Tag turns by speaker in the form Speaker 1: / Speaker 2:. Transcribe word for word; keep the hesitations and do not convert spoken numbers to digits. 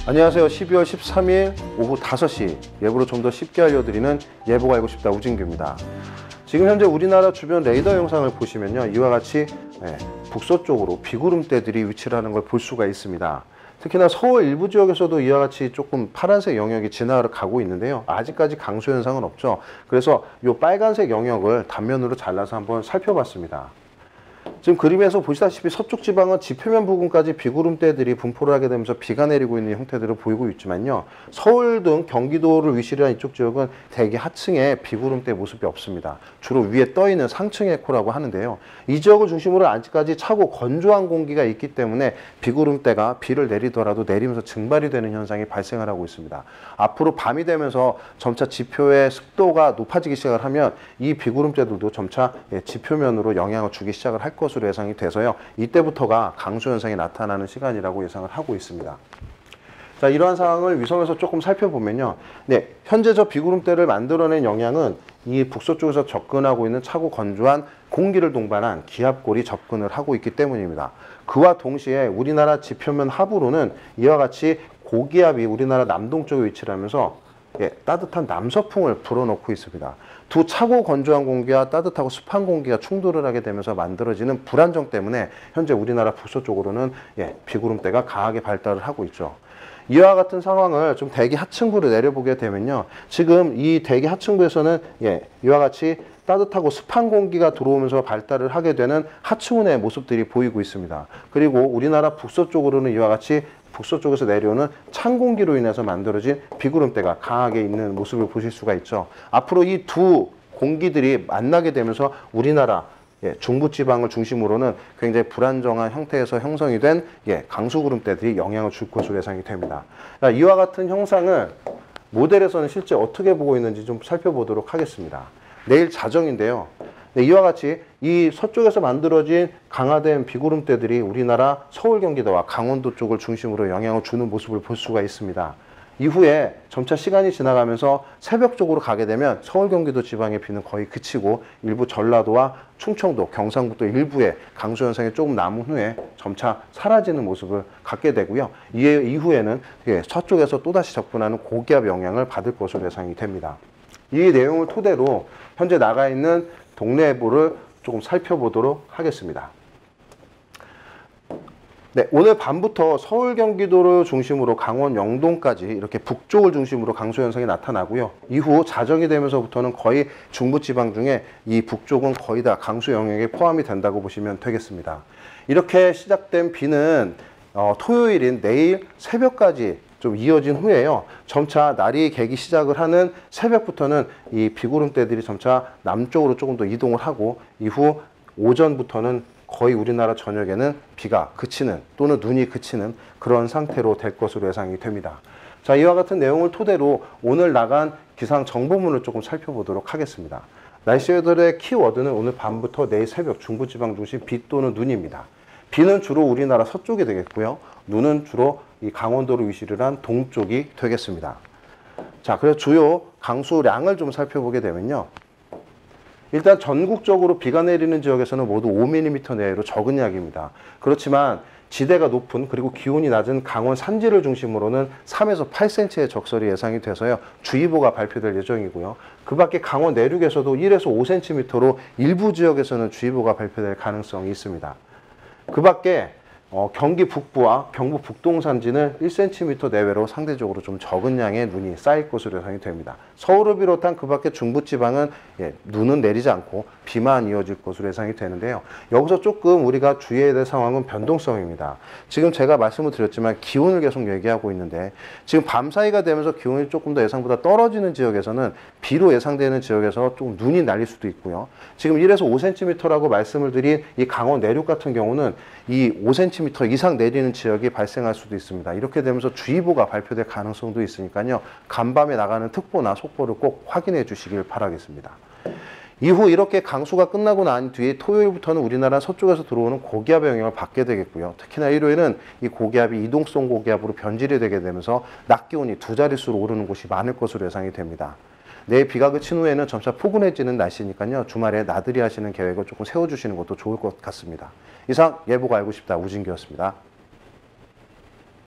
Speaker 1: 안녕하세요. 십이월 십삼일 오후 다섯 시 예보를 좀 더 쉽게 알려드리는 예보가 알고 싶다 우진규입니다. 지금 현재 우리나라 주변 레이더 영상을 보시면요, 이와 같이 네, 북서쪽으로 비구름대들이 위치를 하는 걸 볼 수가 있습니다. 특히나 서울 일부 지역에서도 이와 같이 조금 파란색 영역이 지나가러 가고 있는데요, 아직까지 강수 현상은 없죠. 그래서 이 빨간색 영역을 단면으로 잘라서 한번 살펴봤습니다. 지금 그림에서 보시다시피 서쪽 지방은 지표면 부근까지 비구름대들이 분포를 하게 되면서 비가 내리고 있는 형태들을 보이고 있지만요, 서울 등 경기도를 위시를 한 이쪽 지역은 대기 하층에 비구름대 모습이 없습니다. 주로 위에 떠있는 상층의 코라고 하는데요, 이 지역을 중심으로 아직까지 차고 건조한 공기가 있기 때문에 비구름대가 비를 내리더라도 내리면서 증발이 되는 현상이 발생을 하고 있습니다. 앞으로 밤이 되면서 점차 지표의 습도가 높아지기 시작을 하면 이 비구름대들도 점차 지표면으로 영향을 주기 시작을 할 것으로 예상이 돼서요, 이때부터가 강수 현상이 나타나는 시간이라고 예상을 하고 있습니다. 자, 이러한 상황을 위성에서 조금 살펴보면요, 네, 현재 저 비구름대를 만들어낸 영향은 이 북서쪽에서 접근하고 있는 차고 건조한 공기를 동반한 기압골이 접근을 하고 있기 때문입니다. 그와 동시에 우리나라 지표면 하부로는 이와 같이 고기압이 우리나라 남동쪽에 위치를 하면서 예, 따뜻한 남서풍을 불어넣고 있습니다. 두 차고 건조한 공기와 따뜻하고 습한 공기가 충돌을 하게 되면서 만들어지는 불안정 때문에 현재 우리나라 북서쪽으로는 예, 비구름대가 강하게 발달을 하고 있죠. 이와 같은 상황을 좀 대기 하층부로 내려보게 되면요, 지금 이 대기 하층부에서는 예, 이와 같이 따뜻하고 습한 공기가 들어오면서 발달을 하게 되는 하층운의 모습들이 보이고 있습니다. 그리고 우리나라 북서쪽으로는 이와 같이 북서쪽에서 내려오는 찬 공기로 인해서 만들어진 비구름대가 강하게 있는 모습을 보실 수가 있죠. 앞으로 이 두 공기들이 만나게 되면서 우리나라 예, 중부지방을 중심으로는 굉장히 불안정한 형태에서 형성이 된 예, 강수구름대들이 영향을 줄 것으로 예상이 됩니다. 자, 이와 같은 형상을 모델에서는 실제 어떻게 보고 있는지 좀 살펴보도록 하겠습니다. 내일 자정인데요, 네, 이와 같이 이 서쪽에서 만들어진 강화된 비구름대들이 우리나라 서울 경기도와 강원도 쪽을 중심으로 영향을 주는 모습을 볼 수가 있습니다. 이후에 점차 시간이 지나가면서 새벽 쪽으로 가게 되면 서울 경기도 지방의 비는 거의 그치고 일부 전라도와 충청도, 경상북도 일부에 강수 현상이 조금 남은 후에 점차 사라지는 모습을 갖게 되고요, 이에 이후에는 서쪽에서 또다시 접근하는 고기압 영향을 받을 것으로 예상이 됩니다. 이 내용을 토대로 현재 나가 있는 동네 예보를 조금 살펴보도록 하겠습니다. 네, 오늘 밤부터 서울 경기도를 중심으로 강원 영동까지 이렇게 북쪽을 중심으로 강수 현상이 나타나고요, 이후 자정이 되면서부터는 거의 중부지방 중에 이 북쪽은 거의 다 강수 영역에 포함이 된다고 보시면 되겠습니다. 이렇게 시작된 비는 어, 토요일인 내일 새벽까지 좀 이어진 후에요, 점차 날이 개기 시작을 하는 새벽부터는 이 비구름대들이 점차 남쪽으로 조금 더 이동을 하고, 이후 오전부터는 거의 우리나라 전역에는 비가 그치는 또는 눈이 그치는 그런 상태로 될 것으로 예상이 됩니다. 자, 이와 같은 내용을 토대로 오늘 나간 기상 정보문을 조금 살펴보도록 하겠습니다. 날씨 웨더의 키워드는 오늘 밤부터 내일 새벽 중부지방 중심 비 또는 눈입니다. 비는 주로 우리나라 서쪽이 되겠고요, 눈은 주로 이 강원도를 위시를 한 동쪽이 되겠습니다. 자, 그래서 주요 강수량을 좀 살펴보게 되면요, 일단 전국적으로 비가 내리는 지역에서는 모두 오 밀리미터 내외로 적은 양입니다. 그렇지만 지대가 높은 그리고 기온이 낮은 강원 산지를 중심으로는 삼에서 팔 센티미터의 적설이 예상이 돼서요, 주의보가 발표될 예정이고요, 그 밖에 강원 내륙에서도 일에서 오 센티미터로 일부 지역에서는 주의보가 발표될 가능성이 있습니다. 그 밖에 어, 경기 북부와 경북 북동산지는 일 센티미터 내외로 상대적으로 좀 적은 양의 눈이 쌓일 것으로 예상이 됩니다. 서울을 비롯한 그 밖에 중부지방은 예, 눈은 내리지 않고 비만 이어질 것으로 예상이 되는데요, 여기서 조금 우리가 주의해야 될 상황은 변동성입니다. 지금 제가 말씀을 드렸지만 기온을 계속 얘기하고 있는데, 지금 밤 사이가 되면서 기온이 조금 더 예상보다 떨어지는 지역에서는 비로 예상되는 지역에서 조금 눈이 날릴 수도 있고요, 지금 일에서 오 센티미터라고 말씀을 드린 이 강원 내륙 같은 경우는 이 오 센티미터 이상 내리는 지역이 발생할 수도 있습니다. 이렇게 되면서 주의보가 발표될 가능성도 있으니까요, 간밤에 나가는 특보나 속보를 꼭 확인해 주시길 바라겠습니다. 이후 이렇게 강수가 끝나고 난 뒤에 토요일부터는 우리나라 서쪽에서 들어오는 고기압의 영향을 받게 되겠고요, 특히나 일요일은 이 고기압이 이동성 고기압으로 변질이 되게 되면서 낮 기온이 두 자릿수로 오르는 곳이 많을 것으로 예상이 됩니다. 내일 비가 그친 후에는 점차 포근해지는 날씨니까요, 주말에 나들이 하시는 계획을 조금 세워주시는 것도 좋을 것 같습니다. 이상 예보가 알고 싶다 우진규였습니다.